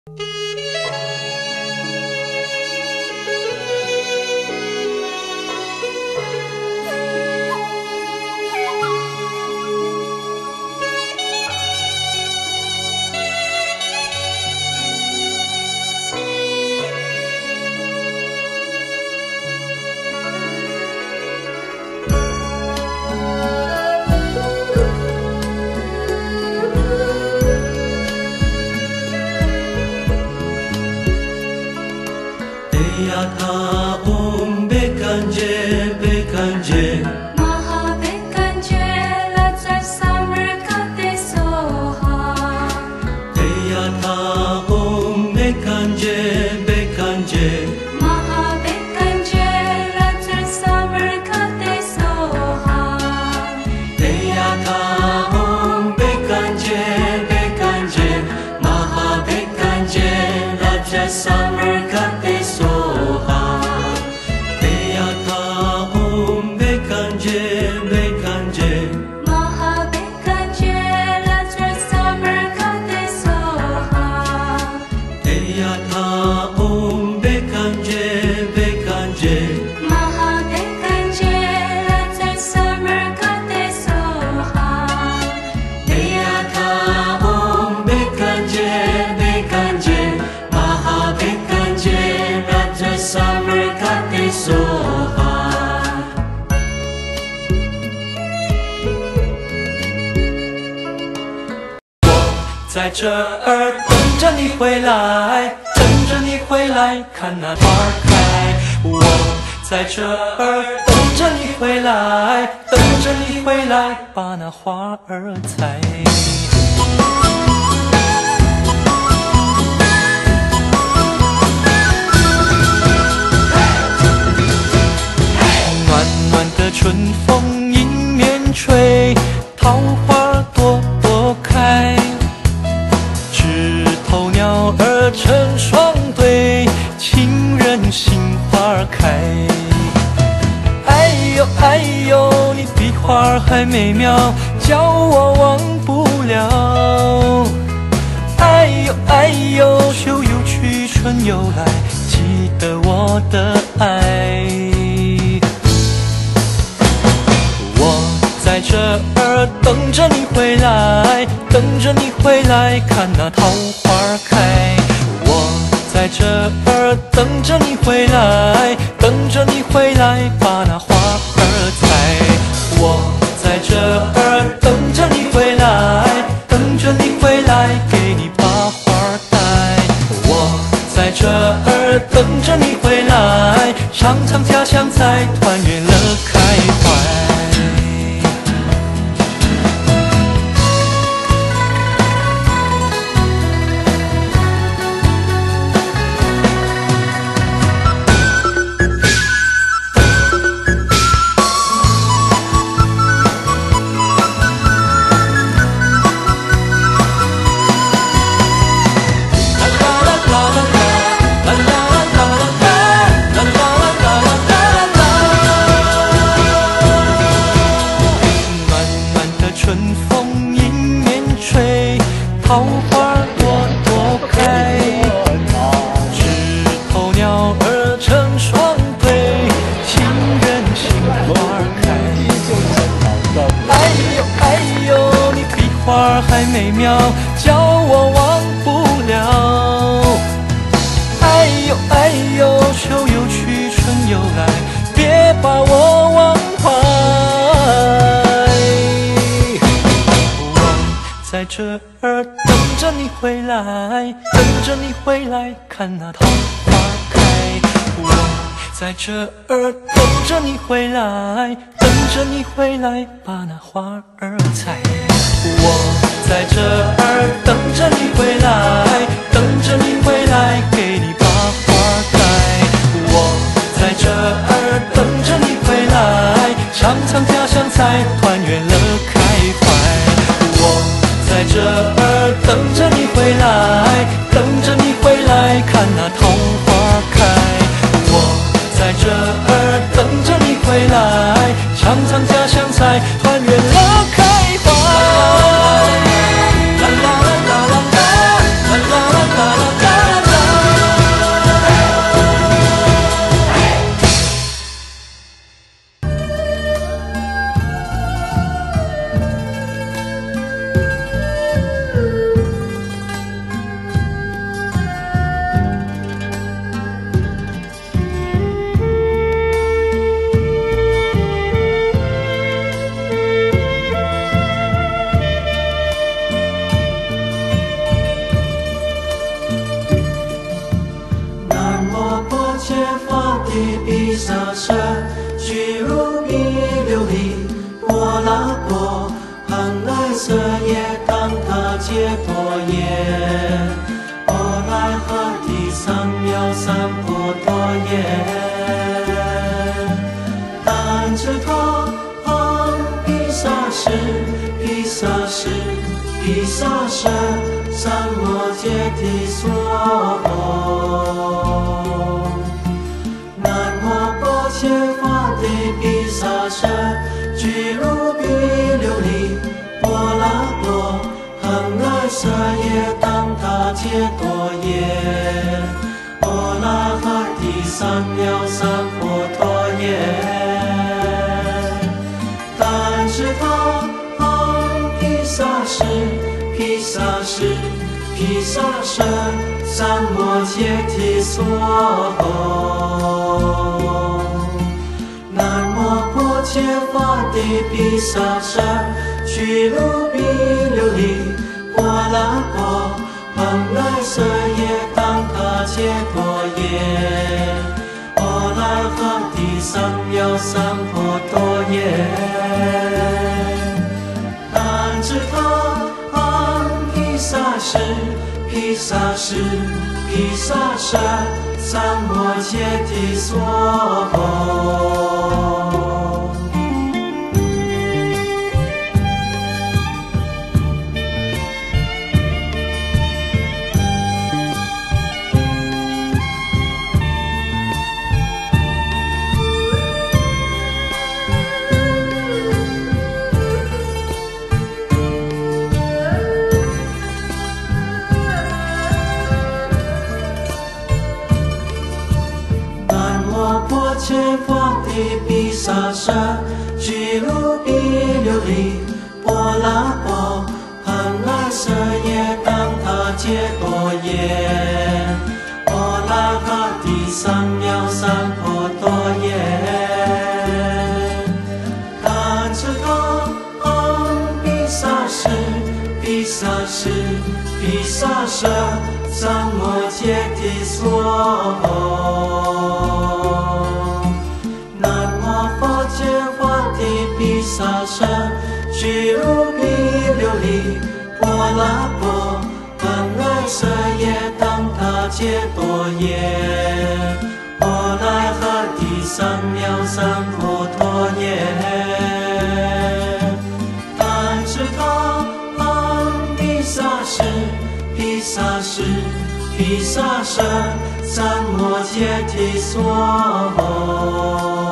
在这儿等着你回来，等着你回来看那花儿开。我在这儿等着你回来，等着你回来把那花儿采。暖暖的春风迎面吹，桃花朵朵开。鸟儿成双对，情人心花开。哎呦哎呦，你比花儿还美妙，叫我忘不了。哎呦哎呦，秋又去春又来，记得我的爱。我在这儿等着你回来，等着你回来看那桃花开。我在这儿等着你回来，等着你回来把那花儿采。我在这儿等着你回来，等着你回来给你把花儿带。我在这儿等着你回来，尝尝家乡菜，团圆乐开怀。桃花朵朵开，枝头鸟儿成双对，情人心花开。哎呦哎呦，你比花儿还美妙，叫我忘不了。哎呦哎呦，秋又去春又来，别把我忘怀。在这儿等着你回来，等着你回来看那桃花开。我在这儿等着你回来，等着你回来把那花儿采。我在这儿等着你回来，等着你回来给你把花带。我在这儿等着你回来，尝尝家乡菜，团圆乐开怀。我在这儿等着你回来，等着你回来看那桃花开。我在这儿等着你回来，尝尝家乡菜，团圆乐开怀。啦啦啦啦啦啦啦啦啦啦。 地比萨舍，居鲁比琉璃波拉波，恒来色耶当他揭多耶，波来哈提三藐三婆多耶。但知他毗沙士，毗沙士，毗沙舍，三摩揭提娑唵。南无波切伐帝毗沙舍，居鲁比琉璃波拉波，恒来色耶当他揭多耶，波拉哈提三藐三婆多耶。但是他毗沙士，毗沙士，毗沙舍，三摩揭提娑唵。南无波切伐帝毗沙舍，居鲁比琉璃波拉波，恒来色耶当他揭多耶，波拉哈提三藐三婆多耶。但知他毗沙士，毗沙士，毗沙舍，三摩揭提娑唵。切伐帝毗沙舍，居鲁比琉璃波拉波，恒来色耶当他揭多耶，波拉哈提三藐三婆多耶。但知他毗沙士，毗沙士，毗沙舍，三摩揭提娑唵。切伐帝毗沙舍，居鲁比琉璃波拉波，恒来色耶当他揭多耶，波来哈提三藐三婆多耶。但知他毗沙士，毗沙士，毗沙舍，三摩揭提娑唵。